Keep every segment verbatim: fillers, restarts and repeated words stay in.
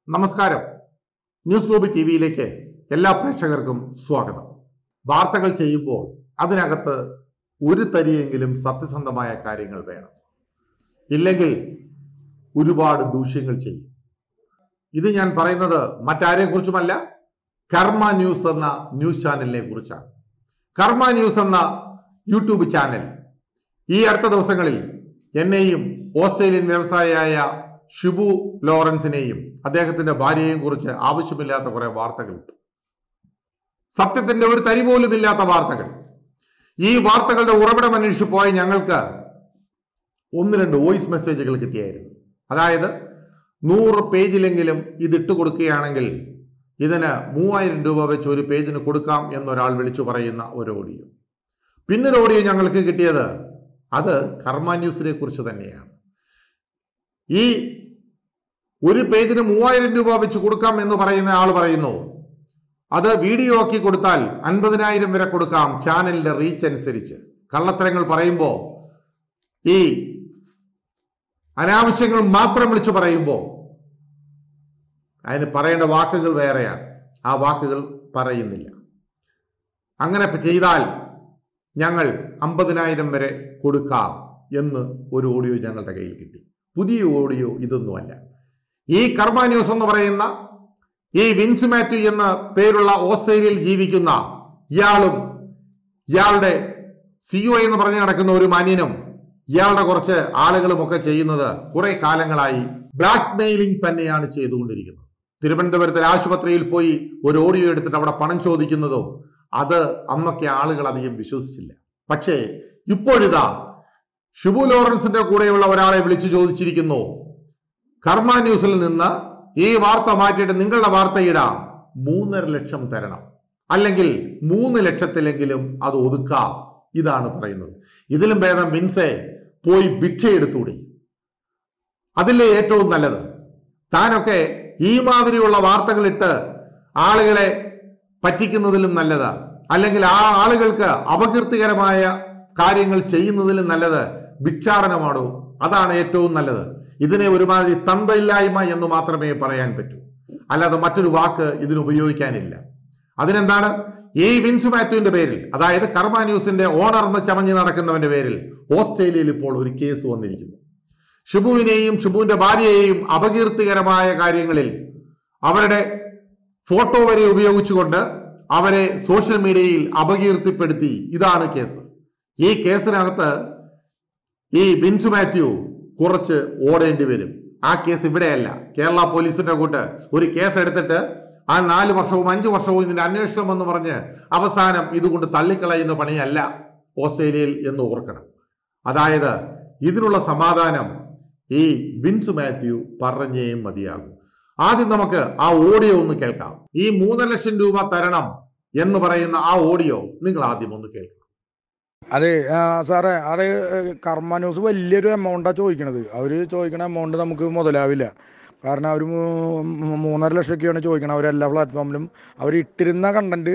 നമസ്കാരം. News globe T വിയിലേക്ക് എല്ലാ പ്രേക്ഷകർക്കും സ്വാഗതം. വാർത്തകൾ ചെയ്യുമ്പോൾ അതിനകത്ത് ഒരു തരിയെങ്കിലും സത്യസന്ധമായ കാര്യങ്ങൾ വേണം. ഇല്ലെങ്കിൽ ഒരുപാട് ദൂഷ്യങ്ങൾ ചെയ്യും. ഇത് ഞാൻ പറയുന്നത് മറ്റാരെയും കുറിച്ചുമല്ല, കർമ്മ ന്യൂസ് എന്ന ന്യൂസ് ചാനലിനെ കുറിച്ചാണ്. കർമ്മ ന്യൂസ് എന്ന യൂട്യൂബ് ചാനൽ ഈ അടുത്ത ദിവസങ്ങളിൽ എന്നെയും ഓസ്ട്രേലിയൻ വ്യവസായിയായ ഷിബു ലോറൻസിനെയും അദ്ദേഹത്തിന്റെ ഭാര്യയെയും കുറിച്ച് ആവശ്യമില്ലാത്ത കുറെ വാർത്തകൾ ഇട്ടു. സത്യത്തിന്റെ ഒരു തരി പോലും ഇല്ലാത്ത വാർത്തകൾ. ഈ വാർത്തകളുടെ ഉറവിടം അന്വേഷിച്ച് പോയ ഞങ്ങൾക്ക് ഒന്ന് രണ്ട് വോയിസ് മെസ്സേജുകൾ കിട്ടിയായിരുന്നു. അതായത് നൂറ് പേജിലെങ്കിലും ഇത് ഇട്ട് കൊടുക്കുകയാണെങ്കിൽ ഇതിന് മൂവായിരം രൂപ വെച്ച് ഒരു പേജിന് കൊടുക്കാം എന്നൊരാൾ വിളിച്ചു പറയുന്ന ഒരു ഓഡിയോ. പിന്നൊരു ഓഡിയോ ഞങ്ങൾക്ക് കിട്ടിയത് അത് കർമ്മ ന്യൂസിനെ കുറിച്ച് തന്നെയാണ്. ഈ ഒരു പേജിന് മൂവായിരം രൂപ വെച്ച് കൊടുക്കാം എന്ന് പറയുന്ന ആൾ പറയുന്നു, അത് വീഡിയോ ആക്കി കൊടുത്താൽ അൻപതിനായിരം വരെ കൊടുക്കാം ചാനലിന്റെ റീച്ച് അനുസരിച്ച്. കള്ളത്തരങ്ങൾ പറയുമ്പോൾ, ഈ അനാവശ്യങ്ങൾ മാത്രം വിളിച്ചു പറയുമ്പോൾ അതിന് പറയേണ്ട വാക്കുകൾ വേറെയാണ്. ആ വാക്കുകൾ പറയുന്നില്ല. അങ്ങനെ ചെയ്താൽ ഞങ്ങൾ അമ്പതിനായിരം വരെ കൊടുക്കാം എന്ന് ഒരു ഓഡിയോ ഞങ്ങളുടെ കയ്യിൽ കിട്ടി. പുതിയ ഓഡിയോ ഇതൊന്നുമല്ല. ഈ കർമ്മ ന്യൂസ് എന്ന് പറയുന്ന ഈ വിൻസ് മാത്യു എന്ന പേരുള്ള ഓസ്ട്രേലിയയിൽ ജീവിക്കുന്ന ഇയാളും ഇയാളുടെ സിഇഒ എന്ന് പറഞ്ഞു നടക്കുന്ന ഒരു മാന്യനും ഇയാളുടെ കുറച്ച് ആളുകളും ഒക്കെ ചെയ്യുന്നത് കുറെ കാലങ്ങളായി ബ്ലാക്ക് മെയിലിംഗ് തന്നെയാണ് ചെയ്തുകൊണ്ടിരിക്കുന്നത്. തിരുവനന്തപുരത്തെ ആശുപത്രിയിൽ പോയി ഒരു ഓഡിയോ എടുത്തിട്ട് അവിടെ പണം ചോദിക്കുന്നതും അത് അന്നൊക്കെ ആളുകൾ അധികം വിശ്വസിച്ചില്ല. പക്ഷേ ഇപ്പോഴിതാ ഷിബു ലോറൻസിന്റെ കൂടെയുള്ള ഒരാളെ വിളിച്ചു ചോദിച്ചിരിക്കുന്നു, കർമ്മ ന്യൂസിൽ നിന്ന് ഈ വാർത്ത മാറ്റിയിട്ട് നിങ്ങളുടെ വാർത്ത ഇടാം, മൂന്നര ലക്ഷം തരണം, അല്ലെങ്കിൽ മൂന്ന് ലക്ഷത്തിലെങ്കിലും അത് ഒതുക്കാം. ഇതാണ് പറയുന്നത്. ഇതിലും ഭേദം വിൻസെ പോയി ഭിക്ഷയെടുത്തൂടി. അതിലെ ഏറ്റവും നല്ലത്. താനൊക്കെ ഈ മാതിരിയുള്ള വാർത്തകളിട്ട് ആളുകളെ പറ്റിക്കുന്നതിലും നല്ലത്, അല്ലെങ്കിൽ ആ ആളുകൾക്ക് അപകീർത്തികരമായ കാര്യങ്ങൾ ചെയ്യുന്നതിലും നല്ലത് ഭിക്ഷാടനമാണോ? അതാണ് ഏറ്റവും നല്ലത്. ഇതിനെ ഒരുമാതിരി തന്തയില്ലായ്മ എന്ന് മാത്രമേ പറയാൻ പറ്റൂ, അല്ലാതെ മറ്റൊരു വാക്ക് ഇതിന് ഉപയോഗിക്കാനില്ല. അതിനെന്താണ്? ഈ വിൻസ് മാത്യുവിന്റെ പേരിൽ, അതായത് കർമ്മ ന്യൂസിന്റെ ഓണർ എന്ന് ചമഞ്ഞ് നടക്കുന്നവന്റെ പേരിൽ ഓസ്ട്രേലിയയിൽ ഇപ്പോൾ ഒരു കേസ് വന്നിരിക്കുന്നു. ഷിബുവിനെയും ഷിബുവിന്റെ ഭാര്യയെയും അപകീർത്തികരമായ കാര്യങ്ങളിൽ അവരുടെ ഫോട്ടോ വരെ ഉപയോഗിച്ചുകൊണ്ട് അവരെ സോഷ്യൽ മീഡിയയിൽ അപകീർത്തിപ്പെടുത്തി. ഇതാണ് കേസ്. ഈ കേസിനകത്ത് ഈ വിൻസ് മാത്യു കുറച്ച് ഓടേണ്ടി വരും. ആ കേസ് ഇവിടെയല്ല, കേരള പോലീസിന്റെ കൂട്ട് ഒരു കേസ് എടുത്തിട്ട് ആ നാല് വർഷവും അഞ്ചു വർഷവും ഇതിന്റെ അന്വേഷണം എന്ന് പറഞ്ഞ് അവസാനം ഇതുകൊണ്ട് തള്ളിക്കളയുന്ന പണിയല്ല ഓസ്ട്രേലിയയിൽ എന്ന് ഓർക്കണം. അതായത് ഇതിനുള്ള സമാധാനം ഈ വിൻസ് മാത്യു പറഞ്ഞേ മതിയാകും. ആദ്യം നമുക്ക് ആ ഓഡിയോ ഒന്ന് കേൾക്കാം. ഈ മൂന്നര ലക്ഷം രൂപ തരണം എന്ന് പറയുന്ന ആ ഓഡിയോ നിങ്ങൾ ആദ്യം ഒന്ന് കേൾക്കാം. അതെ സാറേ, അത് കർമ്മ ന്യൂസ് വലിയൊരു എമൗണ്ടാണ് ചോദിക്കണത്. അവർ ചോദിക്കണ എമൗണ്ട് നമുക്ക് മുതലാവില്ല. കാരണം അവർ മൂന്നര ലക്ഷമൊക്കെയാണ് ചോദിക്കണം. അവരെല്ലാ പ്ലാറ്റ്ഫോമിലും അവർ ഇട്ടിരുന്ന കണ്ടന്റ്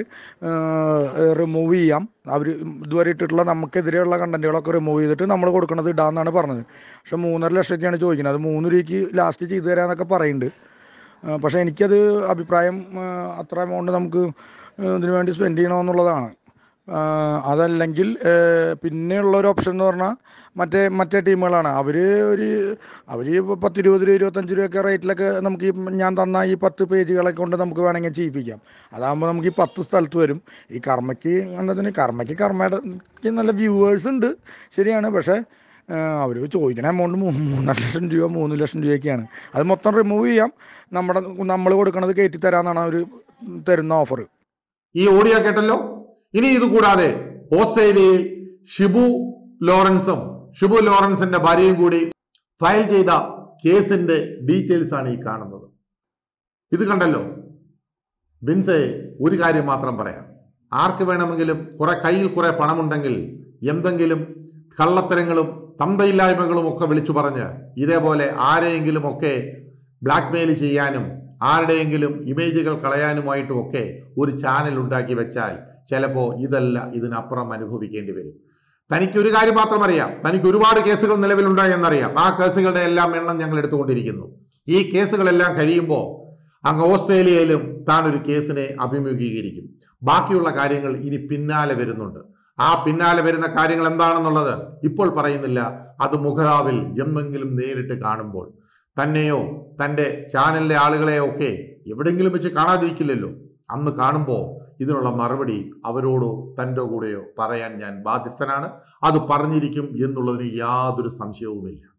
റിമൂവ് ചെയ്യാം. അവർ ഇതുവരെ ഇട്ടിട്ടുള്ള നമുക്കെതിരെയുള്ള കണ്ടന്റുകളൊക്കെ റിമൂവ് ചെയ്തിട്ട് നമ്മൾ കൊടുക്കണത് ഇടാന്നാണ് പറഞ്ഞത്. പക്ഷെ മൂന്നര ലക്ഷമൊക്കെയാണ് ചോദിക്കുന്നത്. അത് മൂന്ന് രൂപയ്ക്ക് ലാസ്റ്റ് ചെയ്തു തരാമെന്നൊക്കെ പറയുന്നുണ്ട്. പക്ഷേ എനിക്കത് അഭിപ്രായം അത്ര എമൗണ്ട് നമുക്ക് ഇതിനു വേണ്ടി സ്പെൻഡ് ചെയ്യണമെന്നുള്ളതാണ്. അതല്ലെങ്കിൽ പിന്നെയുള്ളൊരു ഓപ്ഷൻ എന്ന് പറഞ്ഞാൽ മറ്റേ മറ്റേ ടീമുകളാണ്. അവർ ഒരു അവർ പത്തിരുപത് രൂപ ഇരുപത്തഞ്ച് രൂപയൊക്കെ റേറ്റിലൊക്കെ നമുക്ക് ഈ ഞാൻ തന്ന ഈ പത്ത് പേജുകളെ കൊണ്ട് നമുക്ക് വേണമെങ്കിൽ ചെയ്യിപ്പിക്കാം. അതാകുമ്പോൾ നമുക്ക് ഈ പത്ത് സ്ഥലത്ത് വരും. ഈ കർമ്മയ്ക്ക് കണ്ടതിന് കർമ്മയ്ക്ക് കർമ്മയ്ക്ക് നല്ല വ്യൂവേഴ്സ് ഉണ്ട്, ശരിയാണ്. പക്ഷേ അവർ ചോദിക്കണ എമൗണ്ട് മൂന്നര ലക്ഷം രൂപ മൂന്ന് ലക്ഷം രൂപയൊക്കെയാണ്. അത് മൊത്തം റിമൂവ് ചെയ്യാം, നമ്മുടെ നമ്മൾ കൊടുക്കണത് കയറ്റി തരാമെന്നാണ് അവർ തരുന്ന ഓഫർ. ഈ ഓഡിയോ കേട്ടല്ലോ. ഇനി ഇത് കൂടാതെ ഓസ്ട്രേലിയയിൽ ഷിബു ലോറൻസും ഷിബു ലോറൻസിന്റെ ഭാര്യയും കൂടി ഫയൽ ചെയ്ത കേസിന്റെ ഡീറ്റെയിൽസ് ആണ് ഈ കാണുന്നത്. ഇത് കണ്ടല്ലോ. വിൻസെ, ഒരു കാര്യം മാത്രം പറയാം. ആർക്ക് വേണമെങ്കിലും കുറെ കയ്യിൽ കുറെ പണമുണ്ടെങ്കിൽ എന്തെങ്കിലും കള്ളത്തരങ്ങളും തന്തയില്ലായ്മകളും ഒക്കെ വിളിച്ചു പറഞ്ഞ് ഇതേപോലെ ആരെയെങ്കിലും ഒക്കെ ബ്ലാക്ക് മെയിൽ ചെയ്യാനും ആരുടെയെങ്കിലും ഇമേജുകൾ കളയാനുമായിട്ടും ഒക്കെ ഒരു ചാനൽ ഉണ്ടാക്കി വെച്ചാൽ ചിലപ്പോൾ ഇതല്ല ഇതിനപ്പുറം അനുഭവിക്കേണ്ടി വരും. തനിക്ക് ഒരു കാര്യം മാത്രം അറിയാം, തനിക്ക് ഒരുപാട് കേസുകൾ നിലവിലുണ്ടായി എന്നറിയാം. ആ കേസുകളുടെ എല്ലാം എണ്ണം ഞങ്ങൾ എടുത്തുകൊണ്ടിരിക്കുന്നു. ഈ കേസുകളെല്ലാം കഴിയുമ്പോൾ അങ്ങ് ഓസ്ട്രേലിയയിലും താൻ ഒരു കേസിനെ അഭിമുഖീകരിക്കും. ബാക്കിയുള്ള കാര്യങ്ങൾ ഇനി പിന്നാലെ വരുന്നുണ്ട്. ആ പിന്നാലെ വരുന്ന കാര്യങ്ങൾ എന്താണെന്നുള്ളത് ഇപ്പോൾ പറയുന്നില്ല. അത് മുഖറാവിൽ എന്നെങ്കിലും നേരിട്ട് കാണുമ്പോൾ, തന്നെയോ തൻ്റെ ചാനലിലെ ആളുകളെയോ ഒക്കെ എവിടെയെങ്കിലും വെച്ച് കാണാതിരിക്കില്ലല്ലോ. അന്ന് കാണുമ്പോൾ ഇതിനുള്ള മറുപടി അവരോടോ തൻ്റെ കൂടെയോ പറയാൻ ഞാൻ ബാധ്യസ്ഥനാണ്. അത് പറഞ്ഞിരിക്കും എന്നുള്ളതിന് യാതൊരു സംശയവുമില്ല.